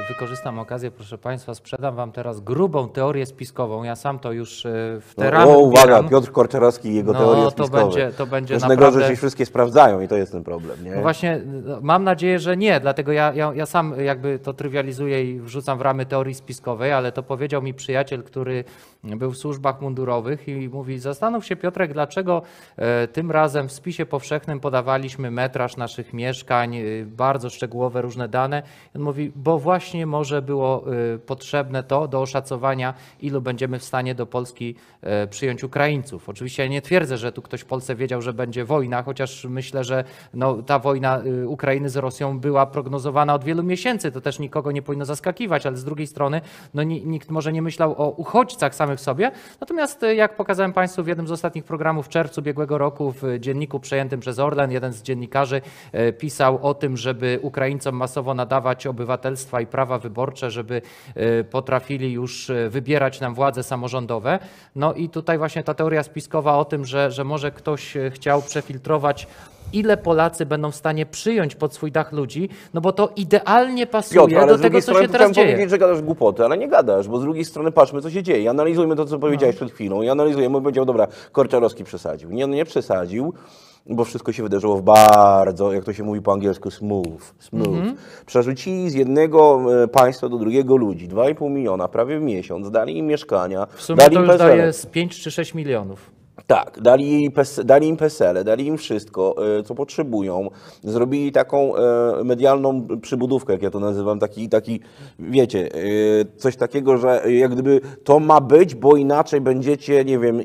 wykorzystam okazję, proszę Państwa, sprzedam Wam teraz grubą teorię spiskową. Ja sam to już w te ramy uwaga, ubieram. Piotr Korczarowski i jego teorie spiskowe. To będzie Różnego naprawdę... że się wszystkie sprawdzają i to jest ten problem, nie? No właśnie, mam nadzieję, że nie, dlatego ja sam jakby to trywializuję i wrzucam w ramy teorii spiskowej, ale to powiedział mi przyjaciel, który był w służbach mundurowych i mówi: zastanów się, Piotrek, dlaczego tym razem w spisie powszechnym podawaliśmy metraż naszych mieszkań, bardzo szczegółowe różne dane. On mówi, bo właśnie może było potrzebne to do oszacowania, ilu będziemy w stanie do Polski przyjąć Ukraińców. Oczywiście ja nie twierdzę, że tu ktoś w Polsce wiedział, że będzie wojna, chociaż myślę, że no, ta wojna Ukrainy z Rosją była prognozowana od wielu miesięcy. To też nikogo nie powinno zaskakiwać, ale z drugiej strony no, nikt może nie myślał o uchodźcach samych sobie. Natomiast jak pokazałem Państwu w jednym z ostatnich programów w czerwcu ubiegłego roku w dzienniku przejętym przez Orlen, jeden z dziennikarzy pisał o tym, żeby Ukraińcom masowo nadawać obywatelstwa i prawa wyborcze, żeby potrafili już wybierać nam władze samorządowe. No i tutaj właśnie ta teoria spiskowa o tym, że może ktoś chciał przefiltrować, ile Polacy będą w stanie przyjąć pod swój dach ludzi, no bo to idealnie pasuje Piotr, ale do tego, co się teraz chciałem dzieje. powiedzieć, że gadasz głupoty, ale nie gadasz, bo z drugiej strony patrzmy, co się dzieje. I analizujmy to, co powiedziałeś przed chwilą. I analizujemy, bo powiedział, dobra, Korczarowski przesadził. Nie, nie przesadził, bo wszystko się wydarzyło w bardzo, jak to się mówi po angielsku, smooth. Przerzucili z jednego państwa do drugiego ludzi, 2,5 miliona, prawie w miesiąc, dali im mieszkania, W sumie dali to im już PESEL. daje z 5 czy 6 milionów. Tak, dali im PESEL-e, dali im wszystko, co potrzebują. Zrobili taką medialną przybudówkę, jak ja to nazywam, taki wiecie, coś takiego, że jak gdyby to ma być, bo inaczej będziecie, nie wiem,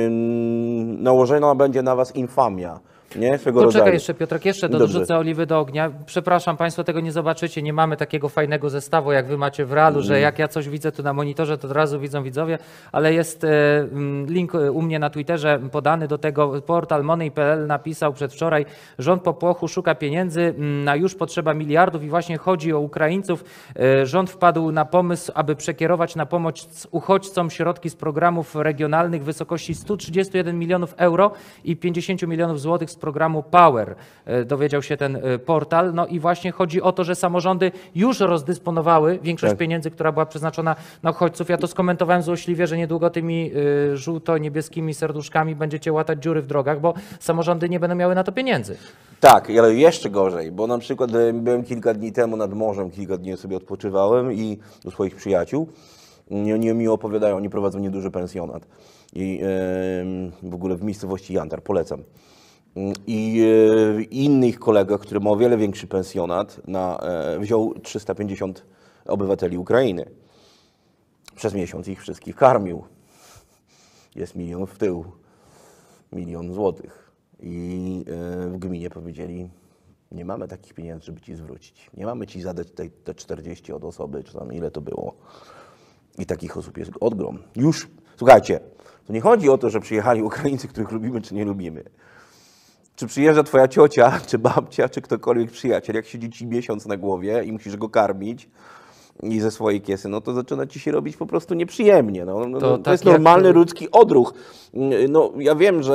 nałożona będzie na was infamia. Nie? Poczekaj jeszcze, Piotrek, jeszcze Dobrze. dorzucę oliwy do ognia. Przepraszam, Państwo tego nie zobaczycie, nie mamy takiego fajnego zestawu, jak Wy macie w realu, że jak ja coś widzę tu na monitorze, to od razu widzą widzowie, ale jest link u mnie na Twitterze podany do tego. Portal Money.pl napisał przedwczoraj: rząd popłochu szuka pieniędzy, na już potrzeba miliardów i właśnie chodzi o Ukraińców. Rząd wpadł na pomysł, aby przekierować na pomoc uchodźcom środki z programów regionalnych w wysokości 131 milionów euro i 50 milionów złotych z programu Power, dowiedział się ten portal. No i właśnie chodzi o to, że samorządy już rozdysponowały większość pieniędzy, która była przeznaczona na uchodźców. Ja to skomentowałem złośliwie, że niedługo tymi żółto-niebieskimi serduszkami będziecie łatać dziury w drogach, bo samorządy nie będą miały na to pieniędzy. Tak, ale jeszcze gorzej, bo na przykład byłem kilka dni temu nad morzem, kilka dni sobie odpoczywałem i do swoich przyjaciół. Oni mi opowiadają, oni prowadzą nieduży pensjonat i w ogóle w miejscowości Jantar, polecam. I innych kolega, który ma o wiele większy pensjonat, wziął 350 obywateli Ukrainy. Przez miesiąc ich wszystkich karmił. Jest milion w tył, 1 000 000 złotych. I w gminie powiedzieli: nie mamy takich pieniędzy, żeby ci zwrócić. Nie mamy ci zadać te 40 od osoby, czy tam ile to było. I takich osób jest odgrom. Już, słuchajcie, to nie chodzi o to, że przyjechali Ukraińcy, których lubimy czy nie lubimy. Czy przyjeżdża twoja ciocia, czy babcia, czy ktokolwiek przyjaciel, jak siedzi ci miesiąc na głowie i musisz go karmić i ze swojej kiesy, no to zaczyna ci się robić po prostu nieprzyjemnie. To tak jest normalny ludzki odruch. No, ja wiem,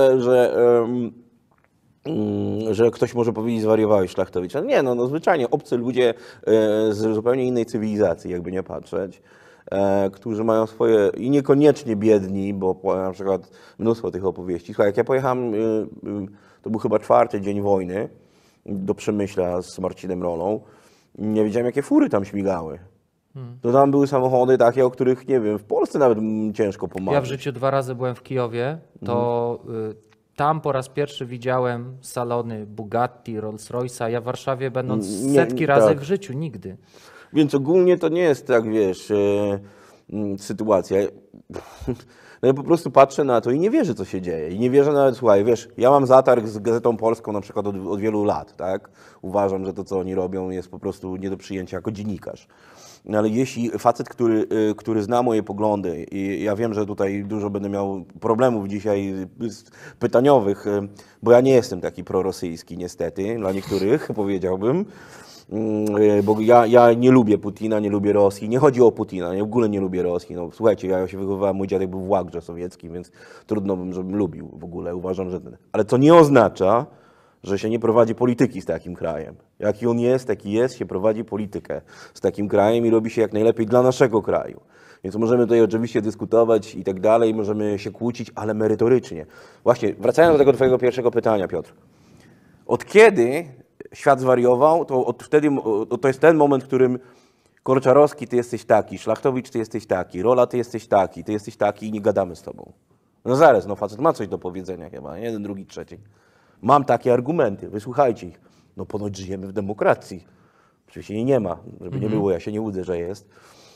że ktoś może powiedzieć: zwariowałeś, Szlachtowicz. Ale nie, no zwyczajnie obcy ludzie z zupełnie innej cywilizacji, jakby nie patrzeć, którzy mają swoje, i niekoniecznie biedni, bo na przykład mnóstwo tych opowieści. Słuchaj, jak ja pojechałem, to był chyba 4. dzień wojny, do Przemyśla z Marcinem Rolą, nie wiedziałem, jakie fury tam śmigały. To tam były samochody takie, o których, nie wiem, w Polsce nawet ciężko pomarzyć. Ja w życiu 2 razy byłem w Kijowie, to tam po raz pierwszy widziałem salony Bugatti, Rolls-Royce'a. Ja w Warszawie, będąc setki razy w życiu, nigdy. Więc ogólnie to nie jest tak, wiesz, sytuacja. No ja po prostu patrzę na to i nie wierzę, co się dzieje. I nie wierzę nawet, słuchaj, wiesz, ja mam zatarg z Gazetą Polską na przykład od wielu lat, tak? Uważam, że to, co oni robią, jest po prostu nie do przyjęcia jako dziennikarz. No ale jeśli facet, który zna moje poglądy, i ja wiem, że tutaj dużo będę miał problemów dzisiaj pytaniowych, bo ja nie jestem taki prorosyjski niestety, dla niektórych powiedziałbym, bo ja nie lubię Putina, nie lubię Rosji. Nie chodzi o Putina, ja w ogóle nie lubię Rosji. No, słuchajcie, ja się wychowywałem, mój dziadek był w łagrze sowieckim, więc trudno bym, żebym lubił w ogóle. Uważam, że ale to nie oznacza, że się nie prowadzi polityki z takim krajem. Jaki on jest, taki jest, się prowadzi politykę z takim krajem i robi się jak najlepiej dla naszego kraju. Więc możemy tutaj oczywiście dyskutować i tak dalej, możemy się kłócić, ale merytorycznie. Właśnie, wracając do tego twojego pierwszego pytania, Piotr. Od kiedy świat zwariował, to od wtedy, to jest ten moment, w którym Korczarowski, ty jesteś taki, Szlachtowicz, ty jesteś taki, Rola, ty jesteś taki i nie gadamy z tobą. No zaraz, no facet ma coś do powiedzenia chyba, jeden, drugi, trzeci. Mam takie argumenty, wysłuchajcie ich. No ponoć żyjemy w demokracji. Oczywiście jej nie ma, żeby nie było, ja się nie łudzę, że jest.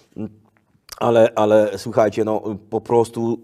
Ale słuchajcie, no po prostu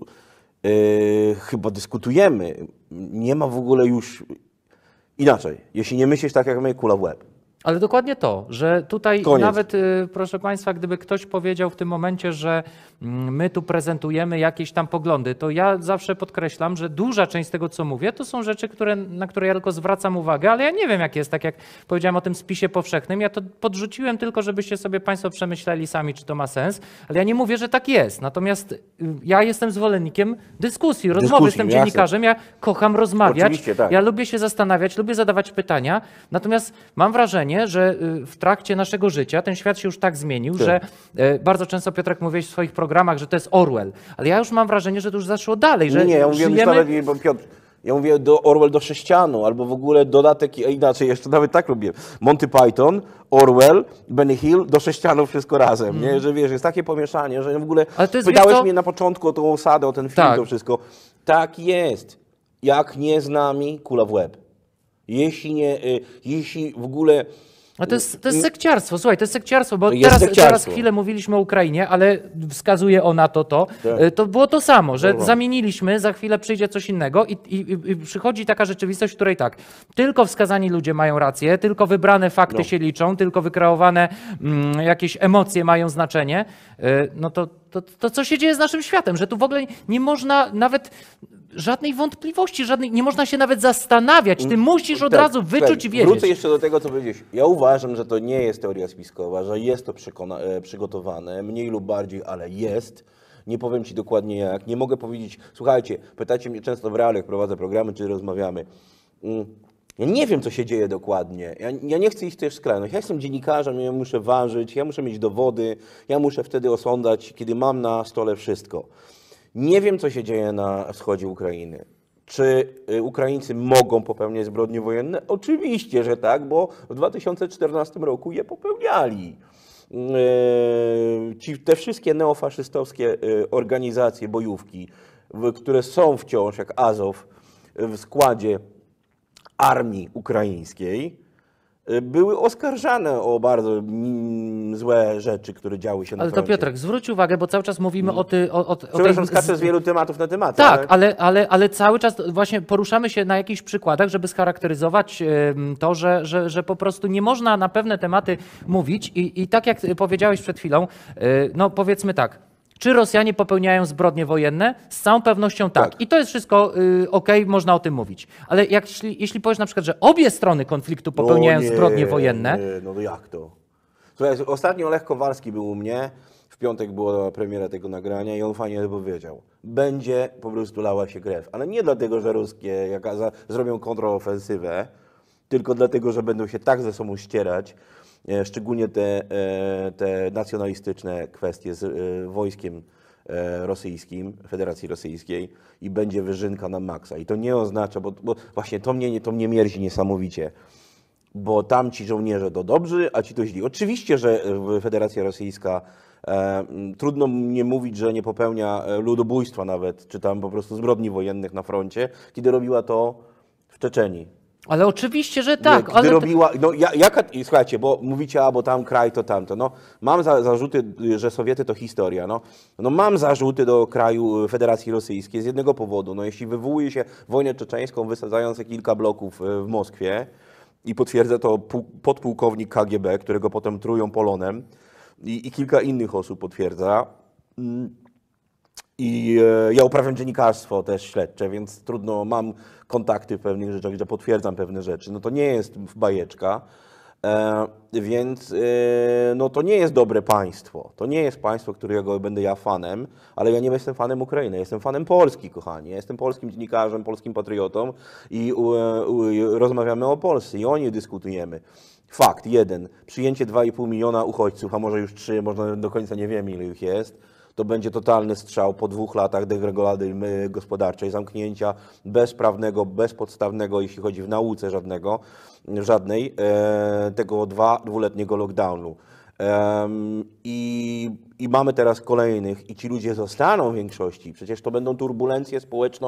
chyba dyskutujemy. Nie ma w ogóle już inaczej. Jeśli nie myślisz tak jak my, kula w łeb. Ale dokładnie to, że tutaj Koniec. nawet, proszę Państwa, gdyby ktoś powiedział w tym momencie, że my tu prezentujemy jakieś tam poglądy, to ja zawsze podkreślam, że duża część z tego, co mówię, to są rzeczy, na które ja tylko zwracam uwagę, ale ja nie wiem, jak jest, tak jak powiedziałem o tym spisie powszechnym, ja to podrzuciłem tylko, żebyście sobie Państwo przemyśleli sami, czy to ma sens, ale ja nie mówię, że tak jest. Natomiast ja jestem zwolennikiem dyskusji, rozmowy, jestem jasne. dziennikarzem, ja kocham rozmawiać, Oczywiście, tak. ja lubię się zastanawiać, lubię zadawać pytania, natomiast mam wrażenie, że w trakcie naszego życia ten świat się już tak zmienił, że bardzo często, Piotrek, mówiłeś w swoich programach, że to jest Orwell, ale ja już mam wrażenie, że to już zaszło dalej, że Nie, ja mówię żyjemy... nawet, bo Piotr, ja mówię do Orwell do sześcianu, albo w ogóle dodatek, inaczej, jeszcze nawet tak robię. Monty Python, Orwell, Benny Hill, do sześcianu wszystko razem, nie? Że wiesz, jest takie pomieszanie, że w ogóle Ale to jest, pytałeś wiesz co? mnie na początku o tą osadę, o ten film, Tak. to wszystko. Tak jest. Jak nie z nami, kula w łeb. Jeśli nie, jeśli w ogóle... A to jest sekciarstwo, słuchaj, to jest sekciarstwo, bo Jest teraz sekciarstwo. chwilę mówiliśmy o Ukrainie, ale wskazuje ona to. Tak. To było to samo, że Dobra. zamieniliśmy, za chwilę przyjdzie coś innego i przychodzi taka rzeczywistość, w której tak, tylko wskazani ludzie mają rację, tylko wybrane fakty się liczą, tylko wykreowane jakieś emocje mają znaczenie, no to co się dzieje z naszym światem, że tu w ogóle nie można nawet żadnej wątpliwości, nie można się nawet zastanawiać, ty musisz od razu wyczuć i wiedzieć. Wrócę jeszcze do tego, co powiedziałeś. Ja uważam, że to nie jest teoria spiskowa, że jest to przygotowane, mniej lub bardziej, ale jest. Nie powiem ci dokładnie jak. Nie mogę powiedzieć, słuchajcie, pytacie mnie często w realu, jak prowadzę programy, czy rozmawiamy. Ja nie wiem, co się dzieje dokładnie. Ja nie chcę iść też w skrajność. Ja jestem dziennikarzem, ja muszę ważyć, ja muszę mieć dowody, ja muszę wtedy osądzać, kiedy mam na stole wszystko. Nie wiem, co się dzieje na wschodzie Ukrainy. Czy Ukraińcy mogą popełniać zbrodnie wojenne? Oczywiście, że tak, bo w 2014 roku je popełniali. Te wszystkie neofaszystowskie organizacje, bojówki, które są wciąż, jak Azow, w składzie armii ukraińskiej, były oskarżane o bardzo złe rzeczy, które działy się na Ale to froncie. Piotrek, zwróć uwagę, bo cały czas mówimy o Przepraszam, skaczę z wielu tematów na tematy. Tak, ale cały czas właśnie poruszamy się na jakichś przykładach, żeby scharakteryzować to, że po prostu nie można na pewne tematy mówić i tak jak powiedziałeś przed chwilą, no powiedzmy tak, czy Rosjanie popełniają zbrodnie wojenne? Z całą pewnością tak. Tak. I to jest wszystko okej, można o tym mówić. Ale jeśli powiesz na przykład, że obie strony konfliktu popełniają zbrodnie wojenne, No to jak to? Słuchaj, ostatnio Lech Kowalski był u mnie, w piątek była premiera tego nagrania i on fajnie powiedział. Będzie po prostu lała się krew. Ale nie dlatego, że ruskie zrobią kontrofensywę, tylko dlatego, że będą się tak ze sobą ścierać, szczególnie te nacjonalistyczne kwestie z wojskiem rosyjskim, Federacji Rosyjskiej i będzie wyżynka na maksa. I to nie oznacza, bo właśnie to mnie mierzi niesamowicie, bo tam ci żołnierze to dobrzy, a ci to źli. Oczywiście, że Federacja Rosyjska, trudno nie mówić, że nie popełnia ludobójstwa nawet, czy tam po prostu zbrodni wojennych na froncie, kiedy robiła to w Czeczenii. ale oczywiście, że tak. Gdy Ale robiła, no, słuchajcie, bo mówicie, bo tam kraj to tamto. No, mam zarzuty, że Sowiety to historia. No, mam zarzuty do kraju Federacji Rosyjskiej z jednego powodu. No, jeśli wywołuje się wojnę czeczeńską, wysadzając kilka bloków w Moskwie i potwierdza to podpułkownik KGB, którego potem trują polonem i kilka innych osób potwierdza. I ja uprawiam dziennikarstwo też śledcze, więc trudno, mam kontakty w pewnych rzeczach, że potwierdzam pewne rzeczy. No to nie jest bajeczka. Więc no to nie jest dobre państwo. To nie jest państwo, którego będę ja fanem, ale ja nie jestem fanem Ukrainy. Jestem fanem Polski, kochani. Ja jestem polskim dziennikarzem, polskim patriotą i rozmawiamy o Polsce i o niej dyskutujemy. Fakt, jeden. Przyjęcie 2,5 miliona uchodźców, a może już 3, może do końca nie wiemy, ile ich jest. To będzie totalny strzał po 2 latach deregulacji gospodarczej, zamknięcia bezprawnego, bezpodstawnego, jeśli chodzi w nauce żadnej, tego dwuletniego lockdownu. I mamy teraz kolejnych i ci ludzie zostaną w większości. Przecież to będą turbulencje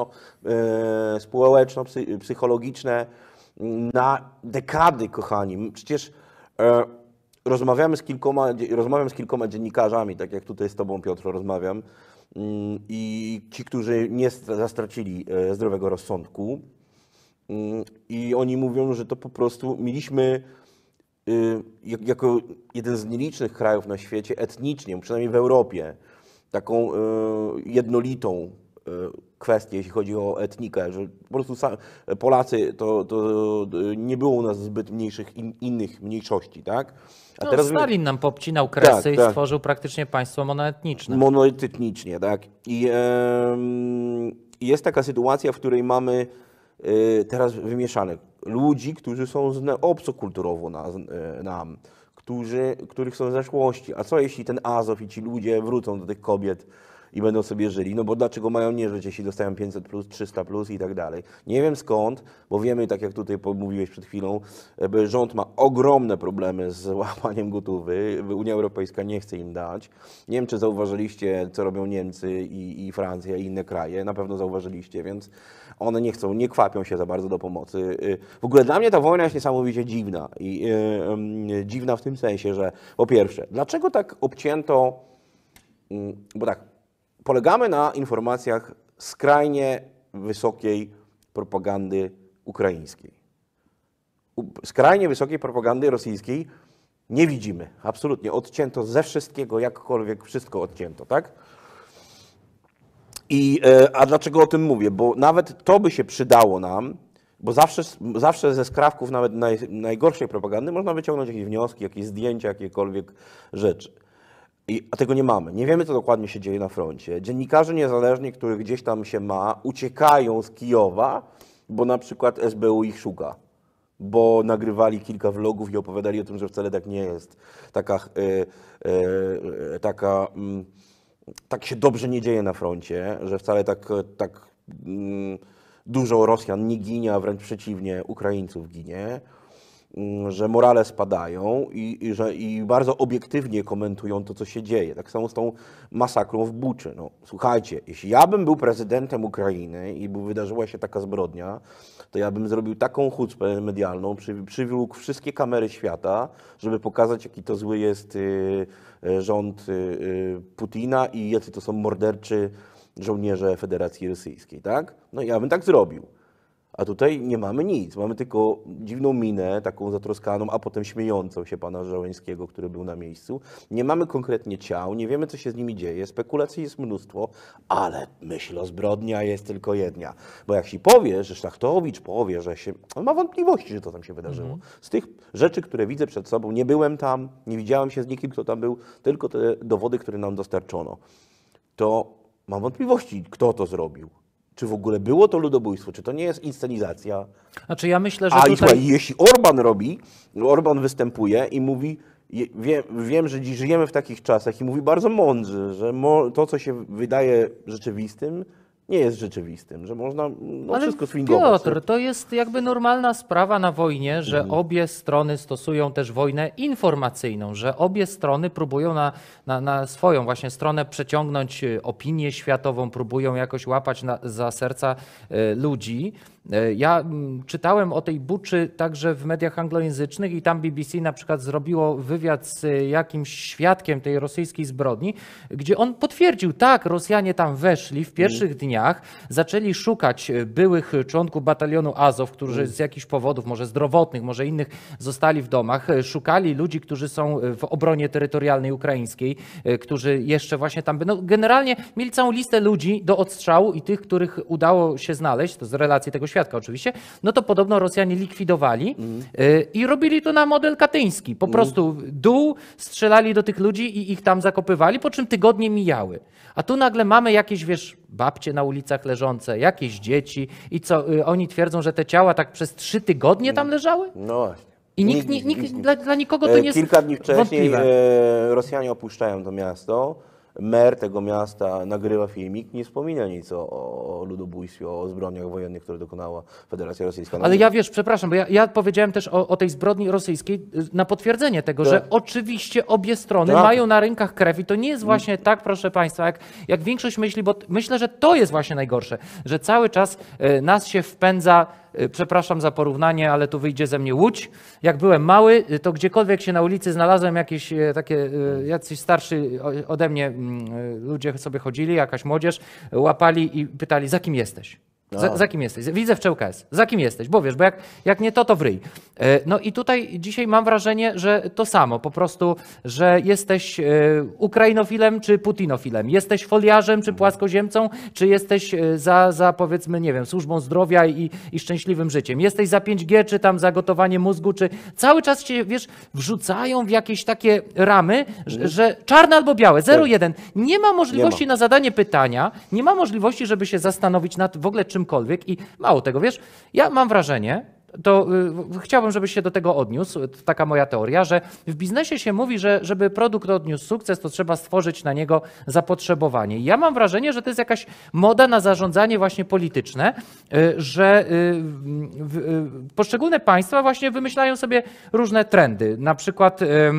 społeczno-psychologiczne na dekady, kochani. Przecież rozmawiam z kilkoma dziennikarzami, tak jak tutaj z Tobą, Piotr, rozmawiam, i ci, którzy nie zastracili zdrowego rozsądku, i oni mówią, że to po prostu mieliśmy jako jeden z nielicznych krajów na świecie etnicznie, przynajmniej w Europie, taką jednolitą kwestię, jeśli chodzi o etnikę, że po prostu Polacy to nie było u nas zbyt innych mniejszości, tak? A teraz Stalin nam popcinał kresy tak, i stworzył praktycznie państwo monoetniczne. Monoetnicznie, tak. I jest taka sytuacja, w której mamy teraz wymieszanych ludzi, którzy są obcokulturowo nam, których są zaszłości. A co jeśli ten Azow i ci ludzie wrócą do tych kobiet i będą sobie żyli? No bo dlaczego mają nie żyć, jeśli dostają 500+, 300+ i tak dalej? Nie wiem skąd, bo wiemy, tak jak tutaj mówiłeś przed chwilą, rząd ma ogromne problemy z łapaniem gotówy. Unia Europejska nie chce im dać. Nie wiem, czy zauważyliście, co robią Niemcy i Francja i inne kraje. Na pewno zauważyliście, więc one nie chcą, nie kwapią się za bardzo do pomocy. W ogóle dla mnie ta wojna jest niesamowicie dziwna. I dziwna w tym sensie, że po pierwsze, dlaczego tak obcięto, bo tak, polegamy na informacjach skrajnie wysokiej propagandy ukraińskiej. Skrajnie wysokiej propagandy rosyjskiej nie widzimy, absolutnie. Odcięto ze wszystkiego, jakkolwiek wszystko odcięto, tak? A dlaczego o tym mówię? Bo nawet to by się przydało nam, bo zawsze ze skrawków nawet najgorszej propagandy można wyciągnąć jakieś wnioski, jakieś zdjęcia, jakiekolwiek rzeczy. A tego nie mamy. Nie wiemy, co dokładnie się dzieje na froncie. Dziennikarze niezależni, których gdzieś tam się ma, uciekają z Kijowa, bo na przykład SBU ich szuka. Bo nagrywali kilka vlogów i opowiadali o tym, że wcale tak nie jest. Tak się dobrze nie dzieje na froncie, że wcale tak dużo Rosjan nie ginie, a wręcz przeciwnie, Ukraińców ginie, że morale spadają i bardzo obiektywnie komentują to, co się dzieje. Tak samo z tą masakrą w Buczy. No, słuchajcie, jeśli ja bym był prezydentem Ukrainy i wydarzyła się taka zbrodnia, to ja bym zrobił taką chucpę medialną, przywlókł wszystkie kamery świata, żeby pokazać, jaki to zły jest rząd Putina i jacy to są morderczy żołnierze Federacji Rosyjskiej, tak? No ja bym tak zrobił. A tutaj nie mamy nic, mamy tylko dziwną minę, taką zatroskaną, a potem śmiejącą się pana Żołańskiego, który był na miejscu. Nie mamy konkretnie ciał, nie wiemy, co się z nimi dzieje, spekulacji jest mnóstwo, ale myśl o zbrodnia jest tylko jedna. Bo jak się powie, że Szlachtowicz powie, że on ma wątpliwości, że to tam się wydarzyło. Z tych rzeczy, które widzę przed sobą, nie byłem tam, nie widziałem się z nikim, kto tam był, tylko te dowody, które nam dostarczono, to mam wątpliwości, kto to zrobił. Czy w ogóle było to ludobójstwo? Czy to nie jest inscenizacja? Znaczy ja myślę, że I słuchaj, jeśli Orban występuje i mówi, wiem, że dziś żyjemy w takich czasach i mówi bardzo mądrze, że to, co się wydaje rzeczywistym, nie jest rzeczywistym, że można wszystko swingować. Piotr, to jest jakby normalna sprawa na wojnie, że obie strony stosują też wojnę informacyjną, że obie strony próbują na swoją właśnie stronę przeciągnąć opinię światową, próbują jakoś łapać za serca ludzi. Ja czytałem o tej Buczy także w mediach anglojęzycznych i tam BBC na przykład zrobiło wywiad z jakimś świadkiem tej rosyjskiej zbrodni, gdzie on potwierdził, tak, Rosjanie tam weszli w pierwszych dniach, dniach zaczęli szukać byłych członków batalionu Azow, którzy z jakichś powodów, może zdrowotnych, może innych, zostali w domach. Szukali ludzi, którzy są w obronie terytorialnej ukraińskiej, którzy jeszcze właśnie tam będą. Generalnie mieli całą listę ludzi do odstrzału i tych, których udało się znaleźć, to z relacji tego świadka oczywiście, no to podobno Rosjanie likwidowali i robili to na model katyński. Po prostu dół, strzelali do tych ludzi i ich tam zakopywali, po czym tygodnie mijały. A tu nagle mamy jakieś, wiesz, babcie na ulicach leżące, jakieś dzieci i co, oni twierdzą, że te ciała tak przez 3 tygodnie tam leżały? No właśnie. I nikt dla nikogo to nie jest Kilka dni wcześniej wątpliwe. Rosjanie opuszczają to miasto. Mer tego miasta nagrywa filmik, nie wspomina nic o ludobójstwie, o zbrodniach wojennych, które dokonała Federacja Rosyjska. Ale ja wiesz, przepraszam, bo ja powiedziałem też o tej zbrodni rosyjskiej na potwierdzenie tego, że oczywiście obie strony Tak. mają na rękach krew i to nie jest właśnie tak, proszę Państwa, jak większość myśli, bo myślę, że to jest właśnie najgorsze, że cały czas nas się wpędza, przepraszam za porównanie, ale tu wyjdzie ze mnie Łódź. Jak byłem mały, to gdziekolwiek się na ulicy znalazłem jakieś takie, jacyś starszy ode mnie ludzie sobie chodzili, jakaś młodzież, łapali i pytali, za kim jesteś? Za kim jesteś? Widzę w ŁKS. Za kim jesteś? Bo wiesz, bo jak nie to w ryj. No i tutaj dzisiaj mam wrażenie, że to samo, po prostu, że jesteś ukrainofilem czy putinofilem, jesteś foliarzem czy płaskoziemcą, czy jesteś za powiedzmy, nie wiem, służbą zdrowia i szczęśliwym życiem. Jesteś za 5G, czy tam za gotowanie mózgu, czy cały czas cię, wiesz, wrzucają w jakieś takie ramy, że czarne albo białe, 0-1. Nie ma możliwości na zadanie pytania, nie ma możliwości, żeby się zastanowić nad w ogóle czymkolwiek i mało tego, wiesz, ja mam wrażenie, to chciałbym, żebyś się do tego odniósł, to taka moja teoria, że w biznesie się mówi, że żeby produkt odniósł sukces, to trzeba stworzyć na niego zapotrzebowanie. I ja mam wrażenie, że to jest jakaś moda na zarządzanie właśnie polityczne, że poszczególne państwa właśnie wymyślają sobie różne trendy, na przykład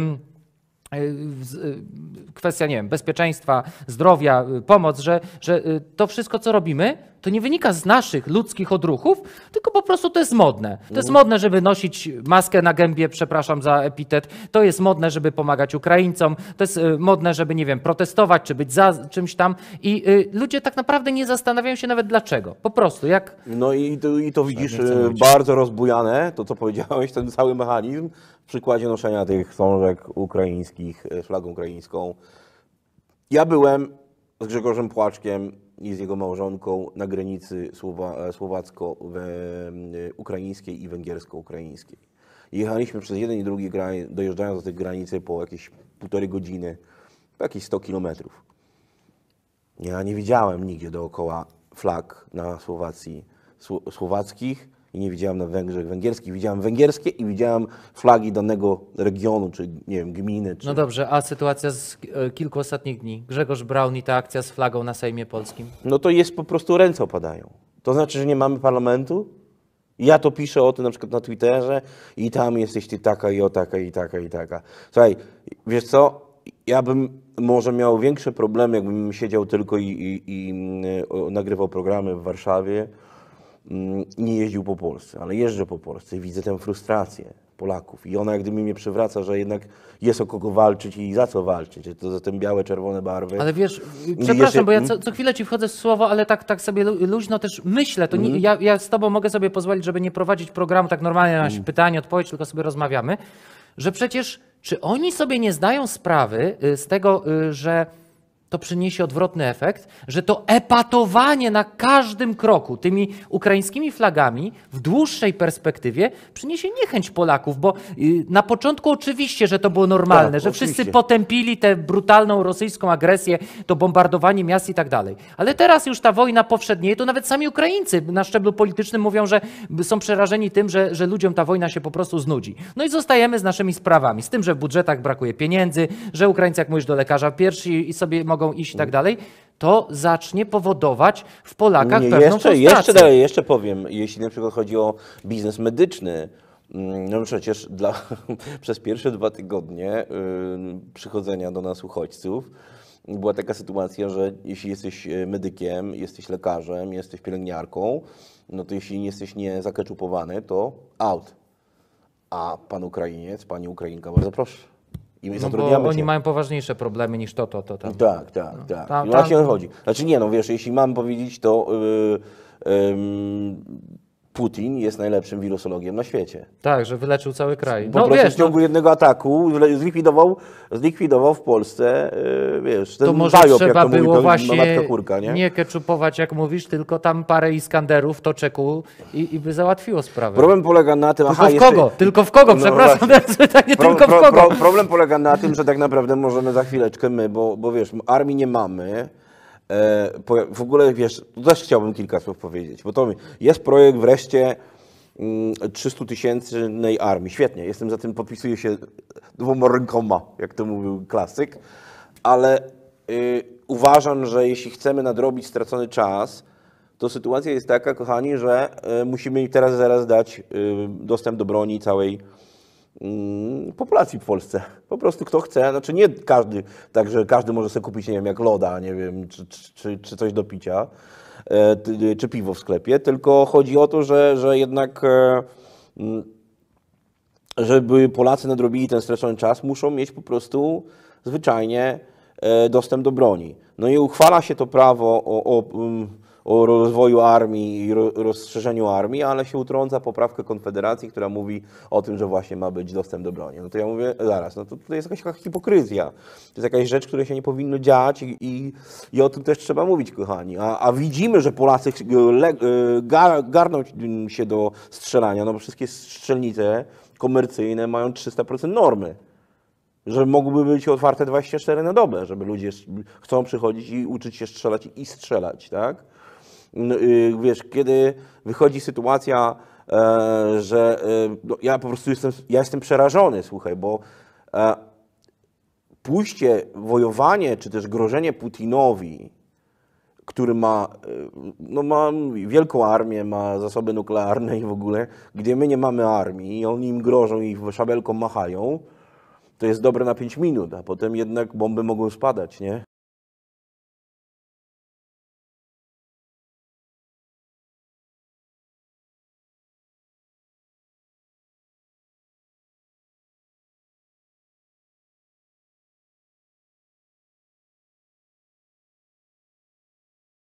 kwestia, nie wiem, bezpieczeństwa, zdrowia, pomoc, że to wszystko, co robimy, to nie wynika z naszych ludzkich odruchów, tylko po prostu to jest modne. To jest modne, żeby nosić maskę na gębie, przepraszam za epitet, to jest modne, żeby pomagać Ukraińcom, to jest modne, żeby, nie wiem, protestować, czy być za czymś tam i ludzie tak naprawdę nie zastanawiają się nawet dlaczego. Po prostu, jak... No i to widzisz bardzo rozbujane, to co powiedziałeś, ten cały mechanizm w przykładzie noszenia tych wstążek ukraińskich, flagą ukraińską. Ja byłem z Grzegorzem Płaczkiem i z jego małżonką na granicy słowacko-ukraińskiej i węgiersko-ukraińskiej. Jechaliśmy przez jeden i drugi kraj, dojeżdżając do tej granicy po jakieś 1,5 godziny, jakieś 100 kilometrów. Ja nie widziałem nigdzie dookoła flag na Słowacji słowackich i nie widziałem na Węgrzech węgierskich. Widziałem węgierskie i widziałem flagi danego regionu, czy nie wiem, gminy. Czy... No dobrze, a sytuacja z kilku ostatnich dni? Grzegorz Braun i ta akcja z flagą na Sejmie Polskim? No to jest po prostu ręce opadają. To znaczy, że nie mamy parlamentu? Ja to piszę o tym na przykład na Twitterze i tam jesteś ty taka i o taka i taka i taka. Słuchaj, wiesz co, ja bym może miał większe problemy, jakbym siedział tylko i nagrywał programy w Warszawie, nie jeździł po Polsce, ale jeżdżę po Polsce i widzę tę frustrację Polaków i ona jak gdyby mnie przywraca, że jednak jest o kogo walczyć i za co walczyć, to za te białe, czerwone barwy. Ale wiesz, przepraszam, bo ja co chwilę ci wchodzę w słowo, ale tak sobie luźno też myślę, to nie, ja z tobą mogę sobie pozwolić, żeby nie prowadzić programu tak normalnie na pytanie, odpowiedź, tylko sobie rozmawiamy, że przecież czy oni sobie nie zdają sprawy z tego, że to przyniesie odwrotny efekt, że to epatowanie na każdym kroku tymi ukraińskimi flagami w dłuższej perspektywie przyniesie niechęć Polaków, bo na początku oczywiście, że to było normalne, Tak, że oczywiście. wszyscy potępili tę brutalną rosyjską agresję, to bombardowanie miast i tak dalej. Ale teraz już ta wojna powszednieje, to nawet sami Ukraińcy na szczeblu politycznym mówią, że są przerażeni tym, że ludziom ta wojna się po prostu znudzi. No i zostajemy z naszymi sprawami, z tym, że w budżetach brakuje pieniędzy, że Ukraińcy, jak mówisz, do lekarza pierwsi i sobie mogą iść i tak dalej, to zacznie powodować w Polakach pewną frustrację. Jeszcze powiem, jeśli na przykład chodzi o biznes medyczny, no przecież przez pierwsze 2 tygodnie przychodzenia do nas uchodźców była taka sytuacja, że jeśli jesteś medykiem, jesteś lekarzem, jesteś pielęgniarką, no to jeśli nie jesteś niezakeczupowany, to out. A pan Ukrainiec, pani Ukrainka, bardzo proszę. I my No zatrudniamy bo oni się. mają poważniejsze problemy niż to tam. Tak. Tam- No właśnie o tam- to chodzi. Znaczy nie, no wiesz, jeśli mam powiedzieć, to Putin jest najlepszym wirusologiem na świecie. Tak, że wyleczył cały kraj. Po No prostu wiesz, w ciągu jednego ataku zlikwidował w Polsce, wiesz, ten to może zajop, trzeba jak to mówi było matka właśnie kurka, nie? nie keczupować, jak mówisz, tylko tam parę Iskanderów to czeku i by załatwiło sprawę. Problem polega na tym, Tylko w kogo? Tylko w kogo? No Przepraszam, właśnie. teraz pytanie, tylko w kogo? Problem polega na tym, że tak naprawdę możemy za chwileczkę my, bo wiesz, armii nie mamy. W ogóle, wiesz, tu też chciałbym kilka słów powiedzieć, bo to jest projekt wreszcie 300-tysięcznej armii. Świetnie, jestem za tym, podpisuję się 2 rękoma, jak to mówił klasyk, ale uważam, że jeśli chcemy nadrobić stracony czas, to sytuacja jest taka, kochani, że musimy teraz zaraz dać dostęp do broni całej populacji w Polsce. Po prostu kto chce, znaczy nie każdy, także każdy może sobie kupić, nie wiem, jak loda, nie wiem, czy coś do picia, czy piwo w sklepie, tylko chodzi o to, że jednak żeby Polacy nadrobili ten stracony czas, muszą mieć po prostu zwyczajnie dostęp do broni. No i uchwala się to prawo o rozwoju armii i rozszerzeniu armii, ale się utrąca poprawkę Konfederacji, która mówi o tym, że właśnie ma być dostęp do broni. No to ja mówię, zaraz, no to tutaj jest jakaś hipokryzja. To jest jakaś rzecz, której się nie powinno dziać i o tym też trzeba mówić, kochani. A widzimy, że Polacy garną się do strzelania, no bo wszystkie strzelnice komercyjne mają 300% normy. Że mogłyby być otwarte 24 na dobę, żeby ludzie chcą przychodzić i uczyć się strzelać i strzelać, tak? No, wiesz, kiedy wychodzi sytuacja, że no, ja po prostu jestem przerażony, słuchaj, bo pójście, wojowanie, czy też grożenie Putinowi, który ma wielką armię, ma zasoby nuklearne i w ogóle, gdzie my nie mamy armii i oni im grożą i szabelką machają, to jest dobre na 5 minut, a potem jednak bomby mogą spadać, nie?